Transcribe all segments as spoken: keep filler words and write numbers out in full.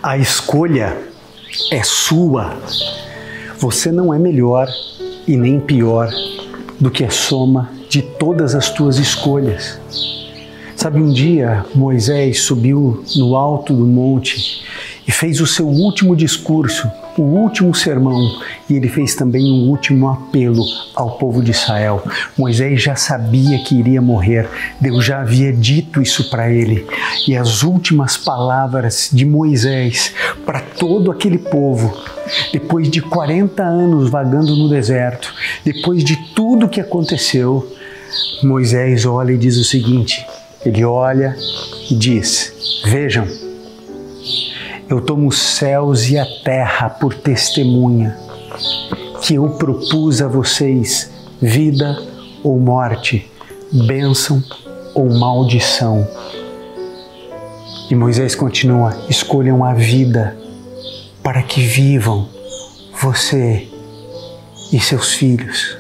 A escolha é sua. Você não é melhor e nem pior do que a soma de todas as tuas escolhas. Sabe, um dia Moisés subiu no alto do monte e fez o seu último discurso, o último sermão, e ele fez também um último apelo ao povo de Israel. Moisés já sabia que iria morrer, Deus já havia dito isso para ele. E as últimas palavras de Moisés para todo aquele povo, depois de quarenta anos vagando no deserto, depois de tudo que aconteceu, Moisés olha e diz o seguinte, ele olha e diz, vejam, eu tomo os céus e a terra por testemunha que eu propus a vocês vida ou morte, bênção ou maldição. E Moisés continua, escolham a vida para que vivam você e seus filhos.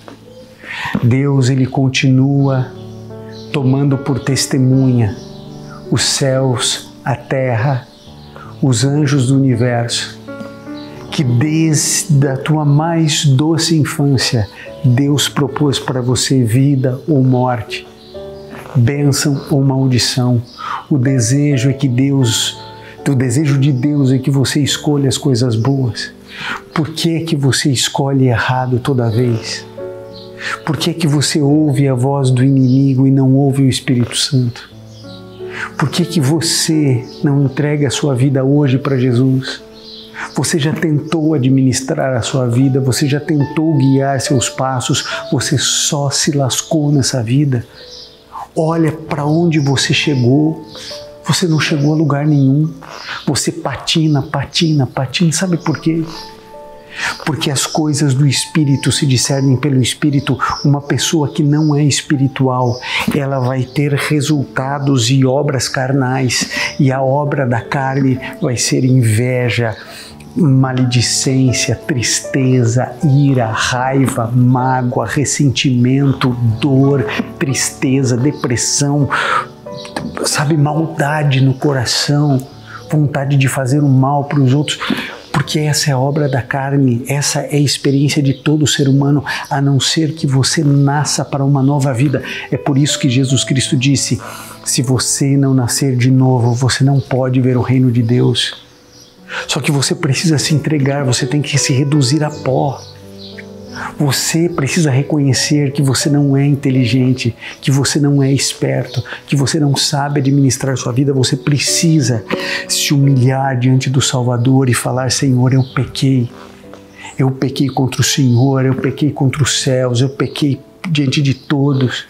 Deus, ele continua tomando por testemunha os céus, a terra, os anjos do universo, que desde a tua mais doce infância, Deus propôs para você vida ou morte, bênção ou maldição. O desejo é que Deus, o desejo de Deus é que você escolha as coisas boas. Por que que você escolhe errado toda vez? Por que que você ouve a voz do inimigo e não ouve o Espírito Santo? Por que que você não entrega a sua vida hoje para Jesus? Você já tentou administrar a sua vida, você já tentou guiar seus passos, você só se lascou nessa vida. Olha para onde você chegou, você não chegou a lugar nenhum. Você patina, patina, patina, sabe por quê? Porque as coisas do Espírito se discernem pelo Espírito. Uma pessoa que não é espiritual, ela vai ter resultados e obras carnais, e a obra da carne vai ser inveja, maledicência, tristeza, ira, raiva, mágoa, ressentimento, dor, tristeza, depressão, sabe, maldade no coração, vontade de fazer o mal para os outros. Porque essa é a obra da carne, essa é a experiência de todo ser humano, a não ser que você nasça para uma nova vida. É por isso que Jesus Cristo disse, se você não nascer de novo, você não pode ver o reino de Deus. Só que você precisa se entregar, você tem que se reduzir a pó. Você precisa reconhecer que você não é inteligente, que você não é esperto, que você não sabe administrar sua vida. Você precisa se humilhar diante do Salvador e falar, Senhor, eu pequei. Eu pequei contra o Senhor, eu pequei contra os céus, eu pequei diante de todos.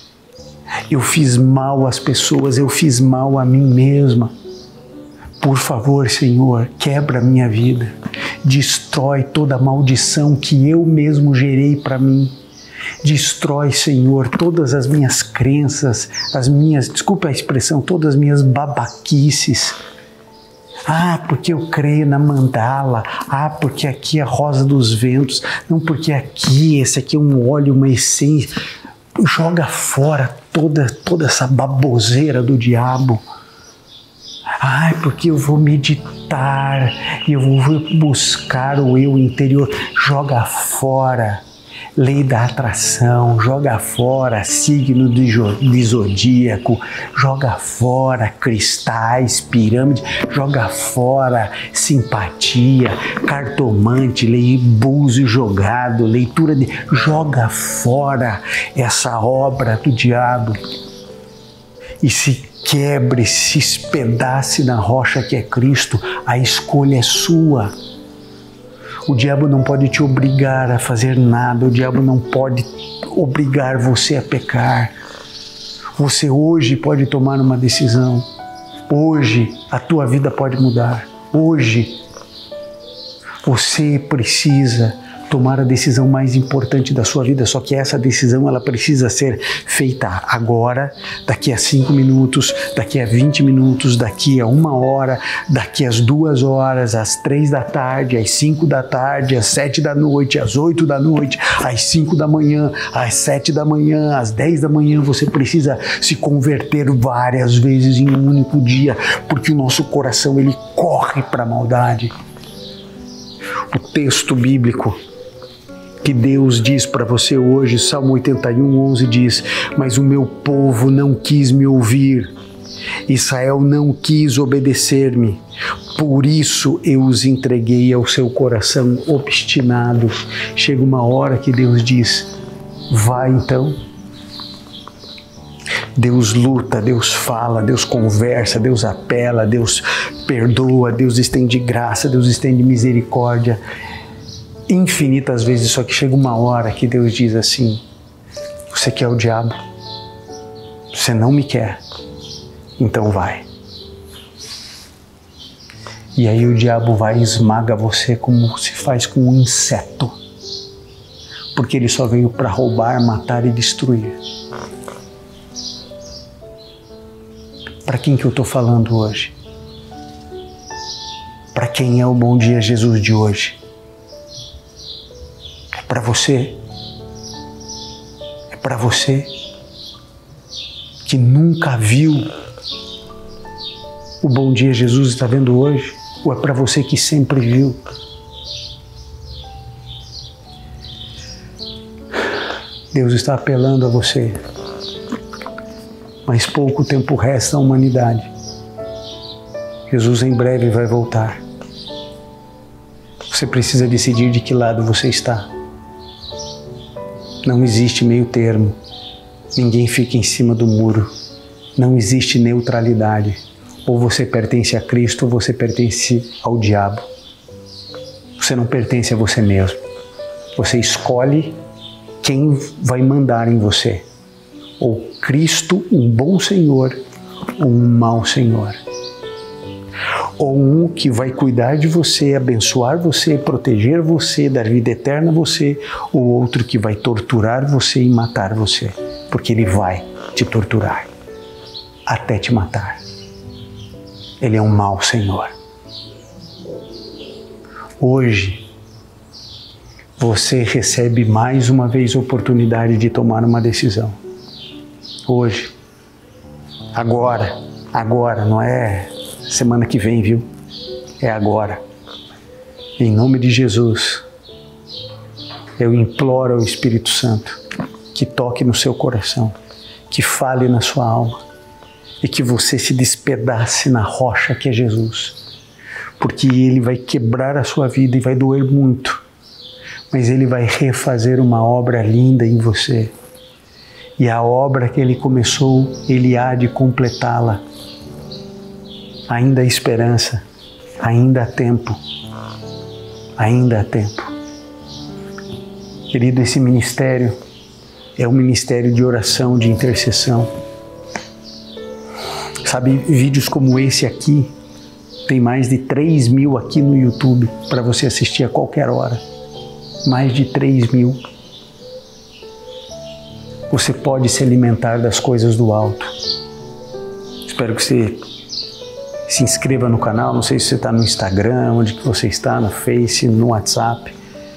Eu fiz mal às pessoas, eu fiz mal a mim mesma. Por favor, Senhor, quebra a minha vida. Destrói toda a maldição que eu mesmo gerei para mim. Destrói, Senhor, todas as minhas crenças, as minhas, desculpa a expressão, todas as minhas babaquices. Ah, porque eu creio na mandala. Ah, porque aqui é a rosa dos ventos. Não, porque aqui, esse aqui é um óleo, uma essência. Joga fora toda, toda essa baboseira do diabo. Ai, porque eu vou meditar, eu vou buscar o eu interior. Joga fora lei da atração, joga fora signo do zodíaco, joga fora cristais, pirâmide, joga fora simpatia, cartomante, lei búzio jogado, leitura de... Joga fora essa obra do diabo e se quebre, se espedace na rocha que é Cristo. A escolha é sua. O diabo não pode te obrigar a fazer nada, o diabo não pode obrigar você a pecar. Você hoje pode tomar uma decisão. Hoje a tua vida pode mudar. Hoje você precisa tomar a decisão mais importante da sua vida, só que essa decisão ela precisa ser feita agora, daqui a cinco minutos, daqui a vinte minutos, daqui a uma hora, daqui às duas horas, às três da tarde, às cinco da tarde, às sete da noite, às oito da noite, às cinco da manhã, às sete da manhã, às dez da manhã. Você precisa se converter várias vezes em um único dia, porque o nosso coração ele corre para a maldade. O texto bíblico que Deus diz para você hoje, Salmo oitenta e um, onze diz: mas o meu povo não quis me ouvir, Israel não quis obedecer-me, por isso eu os entreguei ao seu coração obstinado. Chega uma hora que Deus diz: vai então. Deus luta, Deus fala, Deus conversa, Deus apela, Deus perdoa, Deus estende graça, Deus estende misericórdia infinitas vezes, só que chega uma hora que Deus diz assim: você quer o diabo? Você não me quer? Então vai. E aí o diabo vai e esmaga você como se faz com um inseto, porque ele só veio para roubar, matar e destruir. Para quem que eu estou falando hoje? Para quem é o Bom Dia Jesus de hoje? É para você? É para você que nunca viu o Bom Dia Jesus e está vendo hoje? Ou é para você que sempre viu? Deus está apelando a você. Mas pouco tempo resta à humanidade. Jesus em breve vai voltar. Você precisa decidir de que lado você está. Não existe meio termo. Ninguém fica em cima do muro. Não existe neutralidade. Ou você pertence a Cristo ou você pertence ao diabo. Você não pertence a você mesmo. Você escolhe quem vai mandar em você. Ou Cristo, um bom Senhor, ou um mau Senhor. Ou um que vai cuidar de você, abençoar você, proteger você, dar vida eterna a você, ou outro que vai torturar você e matar você, porque ele vai te torturar até te matar. Ele é um mau Senhor. Hoje, você recebe mais uma vez a oportunidade de tomar uma decisão. Hoje, agora, agora, não é semana que vem, viu? É agora. Em nome de Jesus, eu imploro ao Espírito Santo que toque no seu coração, que fale na sua alma e que você se despedace na rocha que é Jesus, porque Ele vai quebrar a sua vida e vai doer muito, mas Ele vai refazer uma obra linda em você. E a obra que Ele começou, Ele há de completá-la. Ainda há esperança, ainda há tempo, ainda há tempo. Querido, esse ministério é um ministério de oração, de intercessão. Sabe, vídeos como esse aqui, tem mais de três mil aqui no YouTube para você assistir a qualquer hora. Mais de três mil. Você pode se alimentar das coisas do alto. Espero que você se inscreva no canal. Não sei se você está no Instagram, onde que você está, no Face, no WhatsApp.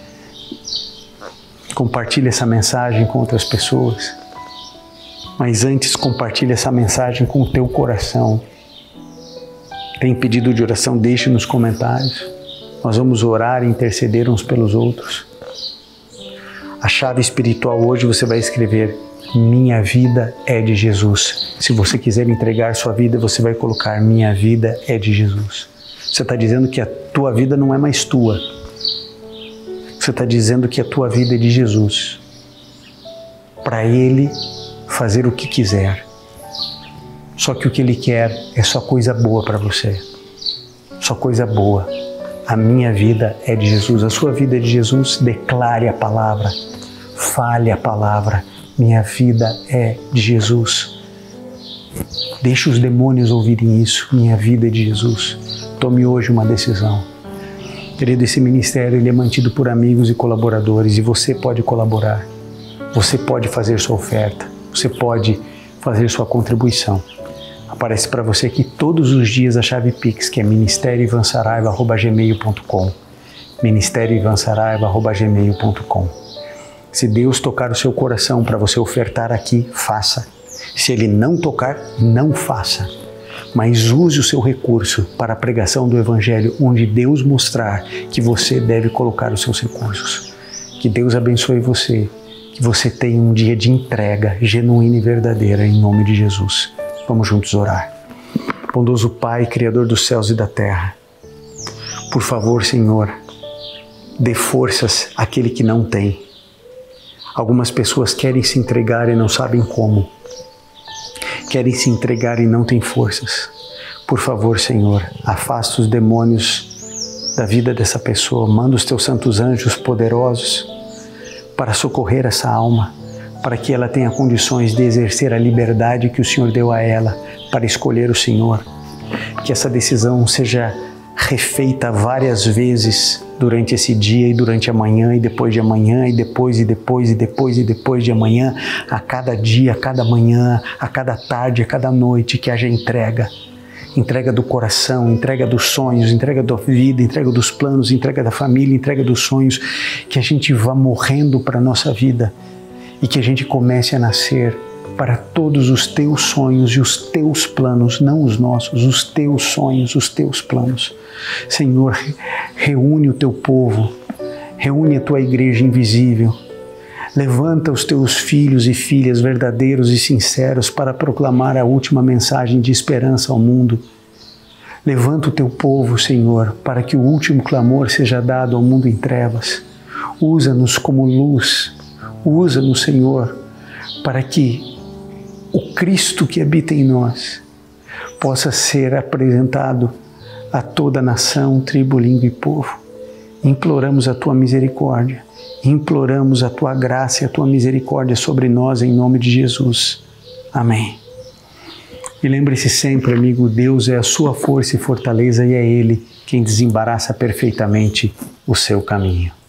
Compartilhe essa mensagem com outras pessoas. Mas antes, compartilhe essa mensagem com o teu coração. Tem pedido de oração? Deixe nos comentários. Nós vamos orar e interceder uns pelos outros. A chave espiritual hoje você vai escrever: minha vida é de Jesus. Se você quiser entregar sua vida, você vai colocar: minha vida é de Jesus. Você está dizendo que a tua vida não é mais tua. Você está dizendo que a tua vida é de Jesus. Para Ele fazer o que quiser. Só que o que Ele quer é só coisa boa para você. Só coisa boa. A minha vida é de Jesus. A sua vida é de Jesus. Declare a palavra. Fale a palavra. Minha vida é de Jesus. Deixe os demônios ouvirem isso. Minha vida é de Jesus. Tome hoje uma decisão. Querido, esse ministério ele é mantido por amigos e colaboradores e você pode colaborar. Você pode fazer sua oferta. Você pode fazer sua contribuição. Aparece para você aqui todos os dias a chave Pix, que é ministério ivan saraiva arroba gmail ponto com. ministério ivan saraiva arroba gmail ponto com. Se Deus tocar o seu coração para você ofertar aqui, faça. Se Ele não tocar, não faça. Mas use o seu recurso para a pregação do Evangelho, onde Deus mostrar que você deve colocar os seus recursos. Que Deus abençoe você, que você tenha um dia de entrega genuína e verdadeira, em nome de Jesus. Vamos juntos orar. Bondoso Pai, Criador dos céus e da terra, por favor, Senhor, dê forças àquele que não tem. Algumas pessoas querem se entregar e não sabem como. Querem se entregar e não têm forças. Por favor, Senhor, afasta os demônios da vida dessa pessoa. Manda os teus santos anjos poderosos para socorrer essa alma, para que ela tenha condições de exercer a liberdade que o Senhor deu a ela para escolher o Senhor. Que essa decisão seja refeita várias vezes durante esse dia e durante amanhã e depois de amanhã e depois e depois e depois e depois de amanhã, a cada dia, a cada manhã, a cada tarde, a cada noite, que haja entrega. Entrega do coração, entrega dos sonhos, entrega da vida, entrega dos planos, entrega da família, entrega dos sonhos, que a gente vá morrendo para a nossa vida e que a gente comece a nascer para todos os teus sonhos e os teus planos, não os nossos, os teus sonhos, os teus planos. Senhor, reúne o teu povo, reúne a tua igreja invisível, levanta os teus filhos e filhas verdadeiros e sinceros para proclamar a última mensagem de esperança ao mundo. Levanta o teu povo, Senhor, para que o último clamor seja dado ao mundo em trevas. Usa-nos como luz, usa-nos, Senhor, para que o Cristo que habita em nós possa ser apresentado a toda nação, tribo, língua e povo. Imploramos a tua misericórdia, imploramos a tua graça e a tua misericórdia sobre nós em nome de Jesus. Amém. E lembre-se sempre, amigo, Deus é a sua força e fortaleza e é Ele quem desembaraça perfeitamente o seu caminho.